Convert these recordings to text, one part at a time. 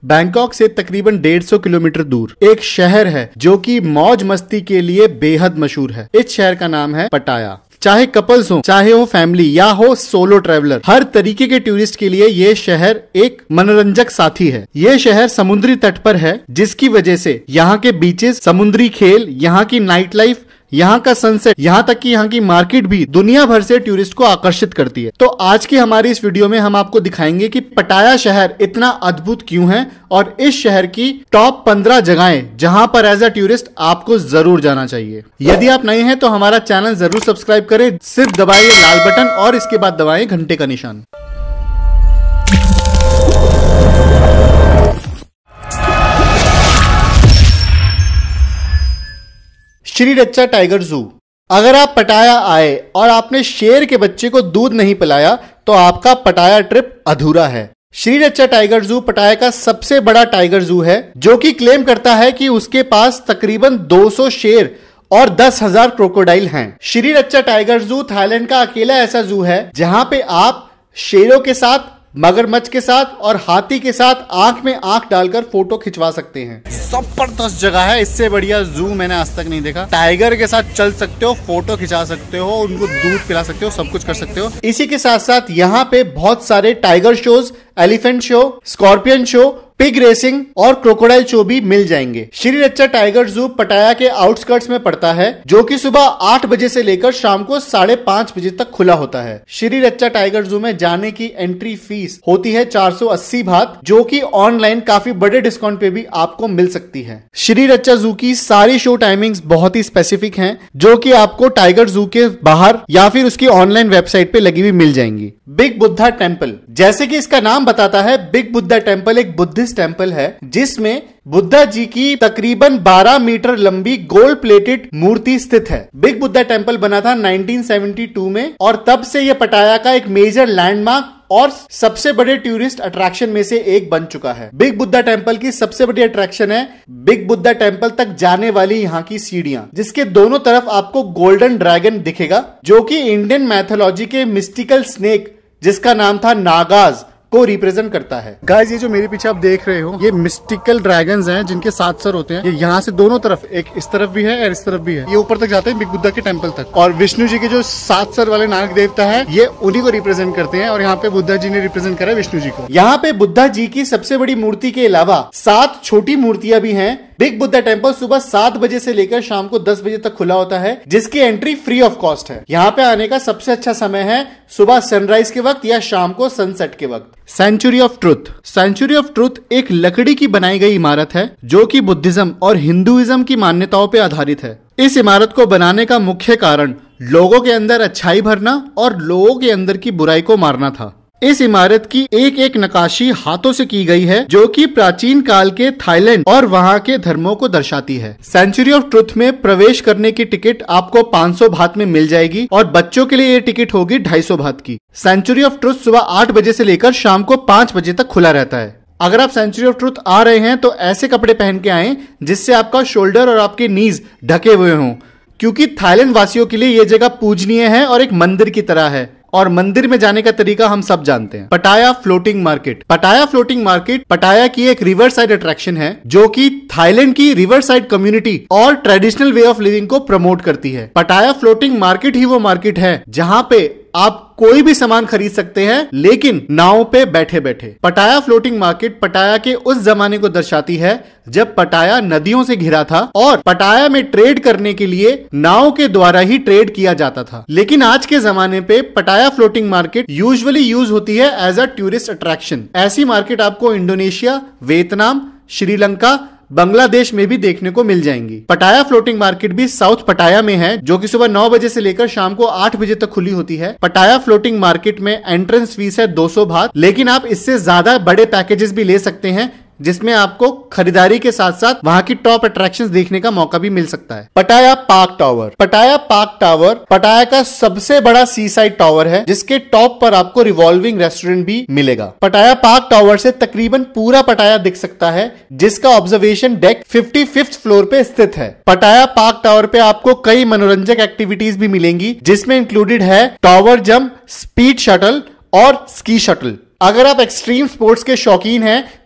Bangkok से तकरीबन 150 kilometre दूर एक शहर है जो कि मौज मस्ती के लिए बेहद मशहूर है। इस शहर का नाम है पटाया। चाहे कपल्स हो, चाहे हो फैमिली या हो सोलो ट्रैवलर, हर तरीके के टूरिस्ट के लिए ये शहर एक मनोरंजक साथी है। ये शहर समुद्री तट पर है, जिसकी वजह से यहाँ के बीचेस, समुद्री खेल, यहाँ की नाइट लाइफ, यहाँ का सनसेट, यहाँ तक कि यहाँ की मार्केट भी दुनिया भर से टूरिस्ट को आकर्षित करती है। तो आज की हमारी इस वीडियो में हम आपको दिखाएंगे कि पटाया शहर इतना अद्भुत क्यों है और इस शहर की टॉप 15 जगहें जहां पर एज अ टूरिस्ट आपको जरूर जाना चाहिए। यदि आप नए हैं तो हमारा चैनल जरूर सब्सक्राइब करें, सिर्फ दबाइए लाल बटन और इसके बाद दबाएं घंटे का निशान। श्रीरचा टाइगर जू। अगर आप पटाया आए और आपने शेर के बच्चे को दूध नहीं पिलाया तो आपका पटाया ट्रिप अधूरा है। श्रीरचा टाइगर जू पटाया का सबसे बड़ा टाइगर जू है, जो कि क्लेम करता है कि उसके पास तकरीबन 200 शेर और 10,000 क्रोकोडाइल हैं। श्रीरचा टाइगर जू थाईलैंड का अकेला ऐसा जू है जहां पे आप शेरों के साथ, मगरमच्छ के साथ और हाथी के साथ आंख में आंख डालकर फोटो खिंचवा सकते हैं। जबरदस्त जगह है, इससे बढ़िया जू मैंने आज तक नहीं देखा। टाइगर के साथ चल सकते हो, फोटो खिंचा सकते हो, उनको दूध पिला सकते हो, सब कुछ कर सकते हो। इसी के साथ साथ यहाँ पे बहुत सारे tiger shows, elephant show, scorpion show, pig racing और क्रोकोडाइल शो भी मिल जाएंगे। श्रीरचा टाइगर जू पटाया के आउटस्कर्ट्स में पड़ता है, जो कि सुबह 8 बजे से लेकर शाम को 5:30 बजे तक खुला होता है। श्रीरचा टाइगर जू में जाने की एंट्री फीस होती है 480 बात, जो कि ऑनलाइन काफी बड़े डिस्काउंट पे भी आपको मिल सकती है। श्रीरचा जू की सारी शो टाइमिंग्स बहुत ही स्पेसिफिक हैं, जो कि आपको टाइगर जू के बाहर या फिर उसकी ऑनलाइन वेबसाइट पे लगी हुई मिल जाएंगी। बिग बुद्धा टेम्पल, जैसे कि इसका नाम बताता है, बिग बुद्धा टेम्पल एक बुद्धिस्ट टेम्पल है जिसमें बुद्धा जी की तकरीबन 12 मीटर लंबी गोल्ड प्लेटेड मूर्ति स्थित है। बिग बुद्धा टेम्पल बना था 1972 में और तब से यह पटाया का एक मेजर लैंडमार्क और सबसे बड़े टूरिस्ट अट्रैक्शन में से एक बन चुका है। बिग बुद्धा टेम्पल की सबसे बड़ी अट्रैक्शन है बिग बुद्धा टेम्पल तक जाने वाली यहाँ की सीढ़ियां, जिसके दोनों तरफ आपको गोल्डन ड्रैगन दिखेगा, जो कि इंडियन मैथोलॉजी के मिस्टिकल स्नेक जिसका नाम था नागाज को रिप्रेजेंट करता है। गाइस, ये जो मेरे पीछे आप देख रहे हो, ये मिस्टिकल ड्रैगन्स हैं जिनके 7 सर होते हैं। ये यहाँ से दोनों तरफ, एक इस तरफ भी है और इस तरफ भी है, ये ऊपर तक जाते हैं बिग बुद्धा के टेम्पल तक। और विष्णु जी के जो 7 सर वाले नाग देवता है, ये उन्हीं को रिप्रेजेंट करते हैं और यहाँ पे बुद्धा जी ने रिप्रेजेंट करा विष्णु जी को। यहाँ पे बुद्धा जी की सबसे बड़ी मूर्ति के अलावा 7 छोटी मूर्तियां भी हैं। बिग बुद्धा टेम्पल सुबह 7 बजे से लेकर शाम को 10 बजे तक खुला होता है, जिसकी एंट्री फ्री ऑफ कॉस्ट है। यहाँ पे आने का सबसे अच्छा समय है सुबह सनराइज के वक्त या शाम को सनसेट के वक्त। Sanctuary of Truth. Sanctuary of Truth एक लकड़ी की बनाई गई इमारत है जो कि बुद्धिज्म और हिंदुइज्म की मान्यताओं पर आधारित है। इस इमारत को बनाने का मुख्य कारण लोगों के अंदर अच्छाई भरना और लोगों के अंदर की बुराई को मारना था। इस इमारत की एक एक नक्काशी हाथों से की गई है, जो कि प्राचीन काल के थाईलैंड और वहां के धर्मों को दर्शाती है। सेंचुरी ऑफ ट्रुथ में प्रवेश करने की टिकट आपको 500 बात में मिल जाएगी और बच्चों के लिए ये टिकट होगी 250 बात की। सेंचुरी ऑफ ट्रुथ सुबह 8 बजे से लेकर शाम को 5 बजे तक खुला रहता है। अगर आप सेंचुरी ऑफ ट्रुथ आ रहे हैं तो ऐसे कपड़े पहन के आए जिससे आपका शोल्डर और आपके नीज ढके हुए हों, क्योंकि थाईलैंड वासियों के लिए यह जगह पूजनीय है और एक मंदिर की तरह है और मंदिर में जाने का तरीका हम सब जानते हैं। Pattaya floating market. Pattaya floating market Pattaya की एक रिवर साइड अट्रैक्शन है, जो कि थाईलैंड की रिवर साइड कम्युनिटी और ट्रेडिशनल वे ऑफ लिविंग को प्रमोट करती है। पटाया फ्लोटिंग मार्केट ही वो मार्केट है जहां पे आप कोई भी सामान खरीद सकते हैं, लेकिन नाव पे बैठे बैठे। पटाया फ्लोटिंग मार्केट पटाया के उस जमाने को दर्शाती है जब पटाया नदियों से घिरा था और पटाया में ट्रेड करने के लिए नाव के द्वारा ही ट्रेड किया जाता था। लेकिन आज के जमाने पे पटाया फ्लोटिंग मार्केट यूजुअली यूज होती है एज अ टूरिस्ट अट्रैक्शन। ऐसी मार्केट आपको इंडोनेशिया, वियतनाम, श्रीलंका, बांग्लादेश में भी देखने को मिल जाएंगी। पटाया फ्लोटिंग मार्केट भी साउथ पटाया में है, जो कि सुबह 9 बजे से लेकर शाम को 8 बजे तक खुली होती है। पटाया फ्लोटिंग मार्केट में एंट्रेंस फीस है 200 बात, लेकिन आप इससे ज्यादा बड़े पैकेजेस भी ले सकते हैं, जिसमें आपको खरीदारी के साथ साथ वहां की टॉप अट्रैक्शंस देखने का मौका भी मिल सकता है। Pattaya Park Tower. Pattaya Park Tower Pattaya का सबसे बड़ा सी साइड टावर है, जिसके टॉप पर आपको रिवॉल्विंग रेस्टोरेंट भी मिलेगा। पटाया पार्क टावर से तकरीबन पूरा पटाया दिख सकता है, जिसका ऑब्जर्वेशन डेक 55th फ्लोर पे स्थित है। पटाया पार्क टावर पे आपको कई मनोरंजक एक्टिविटीज भी मिलेंगी, जिसमें इंक्लूडेड है टावर जंप, स्पीड शटल और स्की शटल। अगर आप एक्सट्रीम स्पोर्ट्स के शौकीन हैं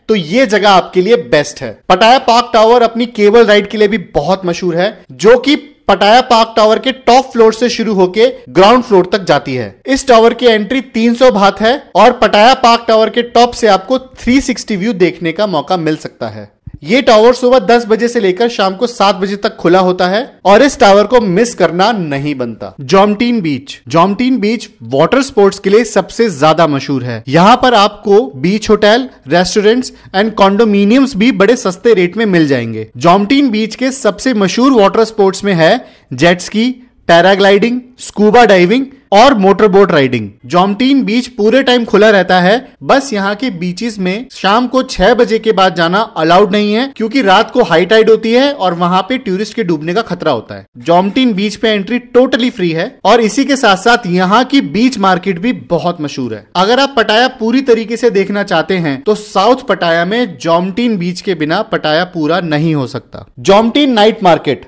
तो ये जगह आपके लिए बेस्ट है। पटाया पार्क टावर अपनी केबल राइड के लिए भी बहुत मशहूर है, जो कि पटाया पार्क टावर के टॉप फ्लोर से शुरू होकर ग्राउंड फ्लोर तक जाती है। इस टावर की एंट्री 300 बात है और पटाया पार्क टावर के टॉप से आपको 360 व्यू देखने का मौका मिल सकता है। ये टावर सुबह 10 बजे से लेकर शाम को 7 बजे तक खुला होता है और इस टावर को मिस करना नहीं बनता। जॉमटीन बीच वाटर स्पोर्ट्स के लिए सबसे ज्यादा मशहूर है। यहाँ पर आपको beach hotel, restaurants and condominiums भी बड़े सस्ते रेट में मिल जाएंगे। जॉमटीन बीच के सबसे मशहूर वाटर स्पोर्ट्स में है jet ski, paragliding, scuba diving और motor boat riding. Jomtien beach पूरे टाइम खुला रहता है, बस यहाँ के बीचेस में शाम को 6 बजे के बाद जाना अलाउड नहीं है, क्योंकि रात को हाई टाइड होती है और वहां पे टूरिस्ट के डूबने का खतरा होता है। जॉमटीन बीच पे एंट्री टोटली फ्री है और इसी के साथ साथ यहाँ की बीच मार्केट भी बहुत मशहूर है। अगर आप पटाया पूरी तरीके से देखना चाहते हैं तो साउथ पटाया में जॉमटीन बीच के बिना पटाया पूरा नहीं हो सकता। जॉमटीन नाइट मार्केट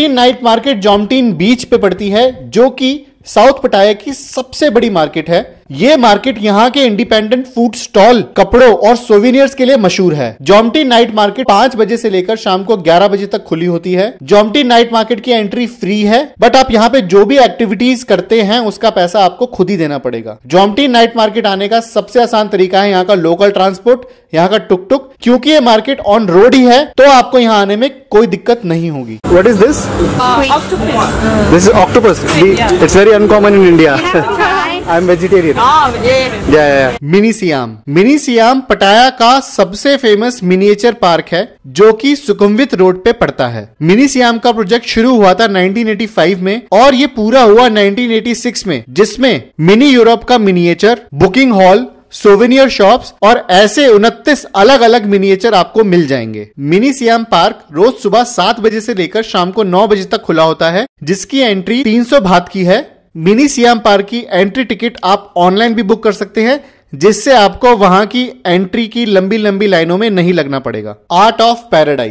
जॉमटीन बीच पे पड़ती है, जो कि साउथ पटाया की सबसे बड़ी मार्केट है। ये मार्केट यहाँ के इंडिपेंडेंट फूड स्टॉल, कपड़ों और सोवेनियर्स के लिए मशहूर है। जॉमटीन नाइट मार्केट 5 बजे से लेकर शाम को 11 बजे तक खुली होती है। जॉमटीन नाइट मार्केट की एंट्री फ्री है, बट आप यहाँ पे जो भी एक्टिविटीज करते हैं उसका पैसा आपको खुद ही देना पड़ेगा। जॉमटीन नाइट मार्केट आने का सबसे आसान तरीका है यहाँ का लोकल ट्रांसपोर्ट, यहाँ का टुक टुक, क्योंकि ये मार्केट ऑन रोड ही है तो आपको यहाँ आने में कोई दिक्कत नहीं होगी। What is this? Octopus. This is octopus. It's very uncommon in India. I'm vegetarian. Yeah. Mini Siam Pattaya का सबसे फेमस मिनिएचर पार्क है, जो कि सुकुमवित रोड पे पड़ता है। मिनी सियाम का प्रोजेक्ट शुरू हुआ था 1985 में और ये पूरा हुआ 1986 में, जिसमें मिनी यूरोप का miniature, booking hall, souvenir shops और ऐसे 29 अलग अलग मिनिएचर आपको मिल जाएंगे। मिनी सियाम पार्क रोज सुबह 7 बजे से लेकर शाम को 9 बजे तक खुला होता है, जिसकी एंट्री 300 बात की है। मिनी सियाम पार्क की एंट्री टिकट आप ऑनलाइन भी बुक कर सकते हैं, जिससे आपको वहां की एंट्री की लंबी लंबी लाइनों में नहीं लगना पड़ेगा। आर्ट ऑफ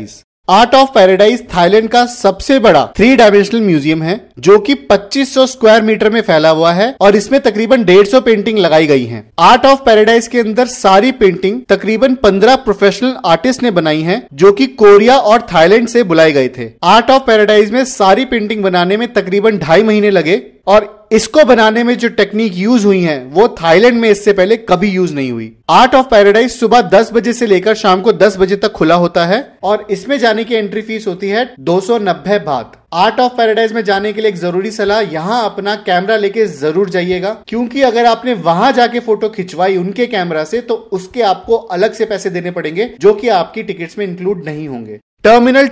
पैराडाइज थाईलैंड का सबसे बड़ा 3 डायमेंशनल म्यूजियम है, जो कि 2500 स्क्वायर मीटर में फैला हुआ है और इसमें तकरीबन 150 पेंटिंग लगाई गई हैं। आर्ट ऑफ पैराडाइज के अंदर सारी पेंटिंग तकरीबन 15 प्रोफेशनल आर्टिस्ट ने बनाई हैं, जो कि कोरिया और थाईलैंड से बुलाए गए थे। आर्ट ऑफ पैराडाइज में सारी पेंटिंग बनाने में तकरीबन 2.5 महीने लगे और इसको बनाने में जो टेक्निक यूज हुई है वो थाईलैंड में इससे पहले कभी यूज नहीं हुई। आर्ट ऑफ पैराडाइज सुबह 10 बजे से लेकर शाम को 10 बजे तक खुला होता है और इसमें जाने की एंट्री फीस होती है 290 बात। आर्ट ऑफ पैराडाइज में जाने के लिए एक जरूरी सलाह, यहाँ अपना कैमरा लेके जरूर जाइएगा, क्योंकि अगर आपने वहां जाके फोटो खिंचवाई उनके कैमरा से तो उसके आपको अलग से पैसे देने पड़ेंगे, जो कि आपकी टिकट्स में इंक्लूड नहीं होंगे। टर्मिनल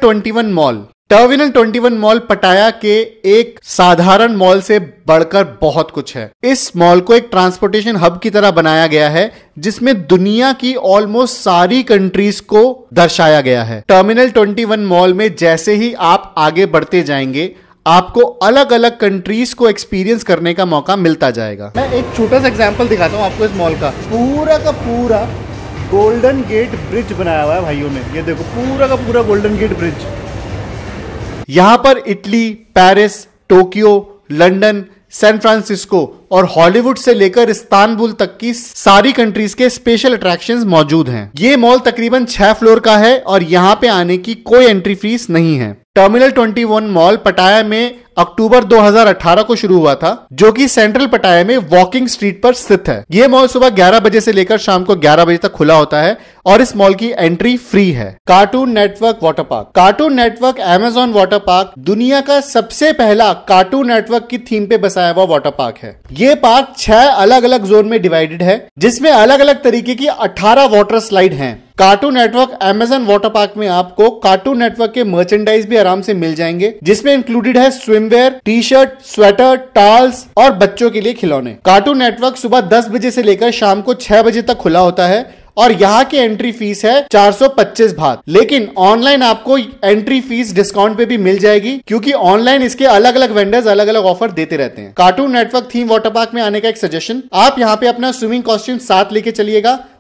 21 मॉल पटाया के एक साधारण मॉल से बढ़कर बहुत कुछ है। इस मॉल को एक ट्रांसपोर्टेशन हब की तरह बनाया गया है, जिसमें दुनिया की ऑलमोस्ट सारी कंट्रीज को दर्शाया गया है। टर्मिनल 21 मॉल में जैसे ही आप आगे बढ़ते जाएंगे, आपको अलग अलग कंट्रीज को एक्सपीरियंस करने का मौका मिलता जाएगा। मैं एक छोटा सा एग्जांपल दिखाता हूँ आपको। इस मॉल का पूरा गोल्डन गेट ब्रिज बनाया हुआ है भाइयों ने। ये देखो पूरा का पूरा गोल्डन गेट ब्रिज। यहां पर Italy, Paris, Tokyo, London, San Francisco और हॉलीवुड से लेकर इस्तांबुल तक की सारी कंट्रीज के स्पेशल अट्रैक्शंस मौजूद हैं। ये मॉल तकरीबन 6 फ्लोर का है और यहां पे आने की कोई एंट्री फीस नहीं है। टर्मिनल 21 मॉल पटाया में अक्टूबर 2018 को शुरू हुआ था, जो कि सेंट्रल पटाया में वॉकिंग स्ट्रीट पर स्थित है। यह मॉल सुबह 11 बजे से लेकर शाम को 11 बजे तक खुला होता है और इस मॉल की एंट्री फ्री है। Cartoon Network water Amazon water park दुनिया का सबसे पहला कार्टून नेटवर्क की थीम पे बसाया हुआ वाटर पार्क है। ये पार्क 6 अलग अलग जोन में डिवाइडेड है, जिसमें अलग अलग तरीके की 18 वाटर स्लाइड हैं। Cartoon Network Amazon water park में आपको कार्टून नेटवर्क के मर्चेंडाइज भी आराम से मिल जाएंगे, जिसमें इंक्लूडेड है swimwear, T shirt, sweater, towels और बच्चों के लिए खिलौने। कार्टून नेटवर्क सुबह 10 बजे से लेकर शाम को 6 बजे तक खुला होता है और यहाँ की एंट्री फीस है 425 बात। लेकिन ऑनलाइन आपको एंट्री फीस डिस्काउंट पे भी मिल जाएगी, क्योंकि ऑनलाइन इसके अलग अलग वेंडर्स अलग अलग ऑफर देते रहते हैं। Cartoon Network theme water park में आने का एक सजेशन, आप यहाँ पे अपना स्विमिंग कॉस्ट्यूम साथ लेके चलिएगा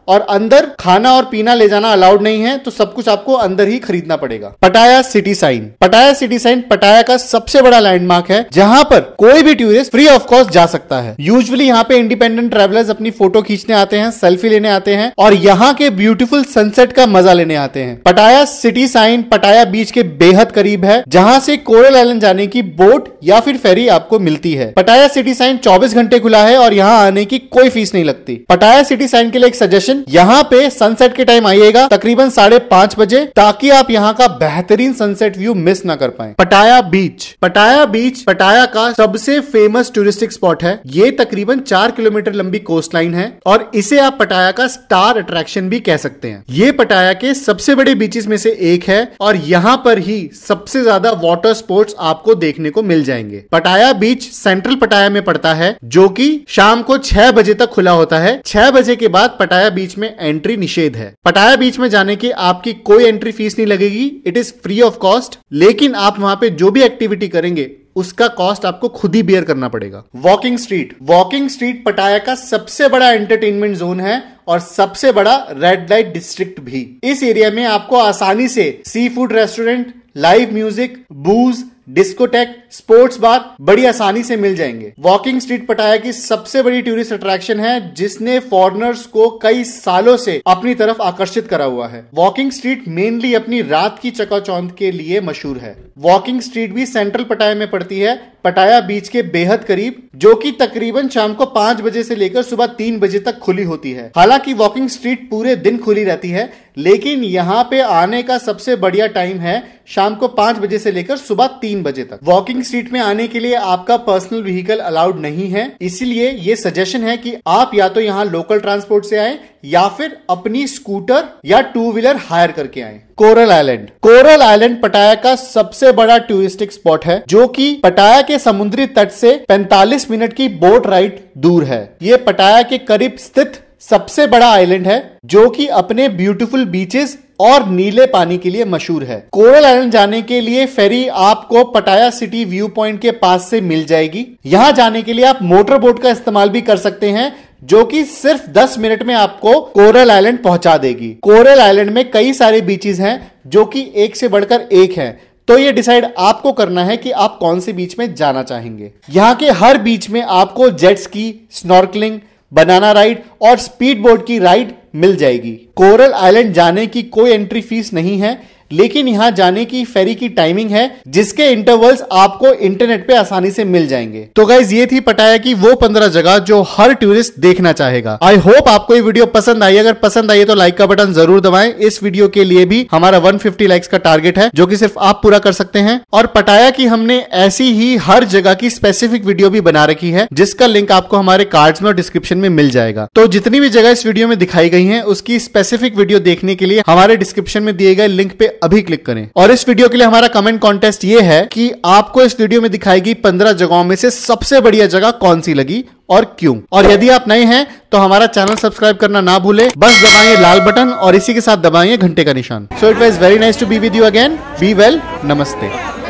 और अंदर खाना और पीना ले जाना अलाउड नहीं है, तो सब कुछ आपको अंदर ही खरीदना पड़ेगा। Pattaya city sign. Pattaya city sign Pattaya का सबसे बड़ा लैंडमार्क है, जहां पर कोई भी टूरिस्ट फ्री ऑफ कॉस्ट जा सकता है। यूजुअली यहाँ पे इंडिपेंडेंट ट्रैवलर्स अपनी फोटो खींचने आते हैं, सेल्फी लेने आते हैं और यहाँ के ब्यूटीफुल सनसेट का मजा लेने आते हैं। पटाया सिटी साइन पटाया बीच के बेहद करीब है, जहां से कोरल आइलैंड जाने की बोट या फिर फेरी आपको मिलती है। पटाया सिटी साइन 24 घंटे खुला है और यहाँ आने की कोई फीस नहीं लगती। पटाया सिटी साइन के लिए एक सजेशन, यहाँ पे सनसेट के टाइम आइएगा तकरीबन 5:30 बजे, ताकि आप यहाँ का बेहतरीन सनसेट व्यू मिस ना कर पाए। पटाया बीच। पटाया बीच पटाया का सबसे फेमस टूरिस्टिक स्पॉट है। ये तकरीबन 4 किलोमीटर लंबी कोस्ट लाइन है और इसे आप पटाया का स्टार अट्रैक्शन भी कह सकते हैं। ये पटाया के सबसे बड़े बीचेस में से एक है और यहाँ पर ही सबसे ज्यादा वाटर स्पोर्ट्स आपको देखने को मिल जाएंगे। पटाया बीच सेंट्रल पटाया में पड़ता है, जो कि शाम को 6 बजे तक खुला होता है। 6 बजे के बाद पटाया बीच में एंट्री निषेध है। पटाया बीच में जाने की आपकी कोई एंट्री फीस नहीं लगेगी, it is free of cost. लेकिन आप वहां पे जो भी एक्टिविटी करेंगे उसका कॉस्ट आपको खुद ही बेयर करना पड़ेगा। Walking street. वॉकिंग स्ट्रीट पटाया का सबसे बड़ा एंटरटेनमेंट जोन है और सबसे बड़ा रेड लाइट डिस्ट्रिक्ट भी। इस एरिया में आपको आसानी से seafood restaurant, live music, booze, discotheque, sports bar बड़ी आसानी से मिल जाएंगे। वॉकिंग स्ट्रीट पटाया की सबसे बड़ी टूरिस्ट अट्रैक्शन है, जिसने फॉरेनर्स को कई सालों से अपनी तरफ आकर्षित करा हुआ है। वॉकिंग स्ट्रीट मेनली अपनी रात की चकाचौंध के लिए मशहूर है। वॉकिंग स्ट्रीट भी सेंट्रल पटाया में पड़ती है, पटाया बीच के बेहद करीब, जो कि तकरीबन शाम को 5 बजे से लेकर सुबह 3 बजे तक खुली होती है। हालांकि वॉकिंग स्ट्रीट पूरे दिन खुली रहती है, लेकिन यहाँ पे आने का सबसे बढ़िया टाइम है शाम को 5 बजे से लेकर सुबह 3 बजे तक। वॉकिंग स्ट्रीट में आने के लिए आपका पर्सनल व्हीकल अलाउड नहीं है, इसलिए ये सजेशन है कि आप या तो यहाँ लोकल ट्रांसपोर्ट से आए या फिर अपनी स्कूटर या 2 व्हीलर हायर करके आए। Coral island. कोरल आइलैंड पटाया का सबसे बड़ा टूरिस्टिक स्पॉट है, जो कि पटाया के समुद्री तट से 45 मिनट की बोट राइड दूर है। ये पटाया के करीब स्थित सबसे बड़ा आइलैंड है, जो कि अपने ब्यूटीफुल बीचेस और नीले पानी के लिए मशहूर है। कोरल आइलैंड जाने के लिए फेरी आपको पटाया सिटी व्यू पॉइंट के पास से मिल जाएगी। यहां जाने के लिए आप मोटर बोट का इस्तेमाल भी कर सकते हैं, जो कि सिर्फ 10 मिनट में आपको कोरल आइलैंड पहुंचा देगी। कोरल आइलैंड में कई सारे बीचेस हैं, जो कि एक से बढ़कर एक हैं, तो ये डिसाइड आपको करना है कि आप कौन से बीच में जाना चाहेंगे। यहाँ के हर बीच में आपको jet ski, snorkelling, banana ride और स्पीड बोट की राइड मिल जाएगी। कोरल आइलैंड जाने की कोई एंट्री फीस नहीं है, लेकिन यहां जाने की फेरी की टाइमिंग है, जिसके इंटरवल्स आपको इंटरनेट पे आसानी से मिल जाएंगे। तो गाइज ये थी पटाया की वो 15 जगह जो हर टूरिस्ट देखना चाहेगा। आई होप आपको ये वीडियो पसंद आई। अगर पसंद आई तो लाइक का बटन जरूर दबाएं। इस वीडियो के लिए भी हमारा 150 लाइक्स का टारगेट है, जो कि सिर्फ आप पूरा कर सकते हैं। और पटाया की हमने ऐसी ही हर जगह की स्पेसिफिक वीडियो भी बना रखी है, जिसका लिंक आपको हमारे कार्ड्स में और डिस्क्रिप्शन में मिल जाएगा। तो जितनी भी जगह इस वीडियो में दिखाई गई है, उसकी स्पेसिफिक वीडियो देखने के लिए हमारे डिस्क्रिप्शन में दिए गए लिंक पे अभी क्लिक करें। और इस वीडियो के लिए हमारा कमेंट कॉन्टेस्ट ये है कि आपको इस वीडियो में दिखाई गई 15 जगहों में से सबसे बढ़िया जगह कौन सी लगी और क्यों। और यदि आप नए हैं तो हमारा चैनल सब्सक्राइब करना ना भूलें, बस दबाइए लाल बटन और इसी के साथ दबाइए घंटे का निशान। So it was very nice to be with you again. Be well, नमस्ते।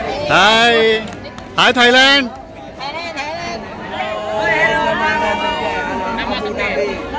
Hi hi Thailand.